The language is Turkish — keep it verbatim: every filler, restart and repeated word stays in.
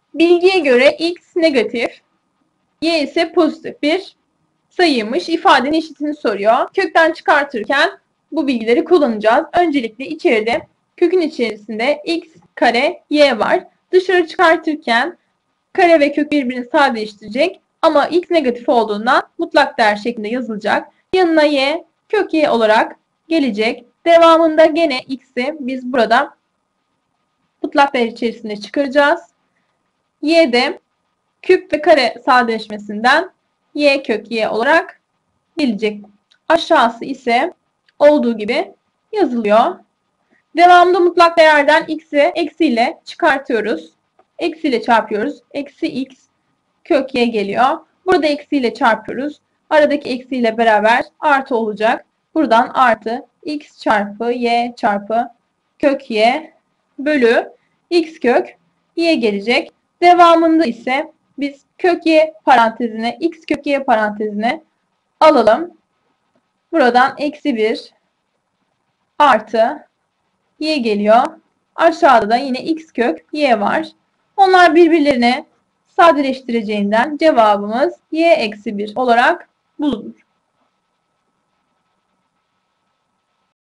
Bilgiye göre x negatif, y ise pozitif bir sayıymış. İfadenin eşitini soruyor. Kökten çıkartırken bu bilgileri kullanacağız. Öncelikle içeride kökün içerisinde x kare y var. Dışarı çıkartırken kare ve kök birbirini sadeleştirecek ama x negatif olduğundan mutlak değer şeklinde yazılacak. Yanına y kök y olarak gelecek. Devamında gene x'i biz burada mutlak değer içerisinde çıkaracağız. Y de küp ve kare sadeleşmesinden y kök y olarak gelecek. Aşağısı ise olduğu gibi yazılıyor. Devamında mutlak değerden x'i eksiyle çıkartıyoruz. Eksiyle çarpıyoruz. Eksi x kök y geliyor. Burada eksiyle çarpıyoruz. Aradaki eksiyle beraber artı olacak. Buradan artı x çarpı y çarpı kök y bölü x kök y gelecek. Devamında ise biz kök y parantezine x kök y parantezine alalım. Buradan eksi bir artı y geliyor. Aşağıda da yine x kök y var. Onlar birbirlerine sadeleştireceğinden cevabımız y eksi bir olarak bulunur.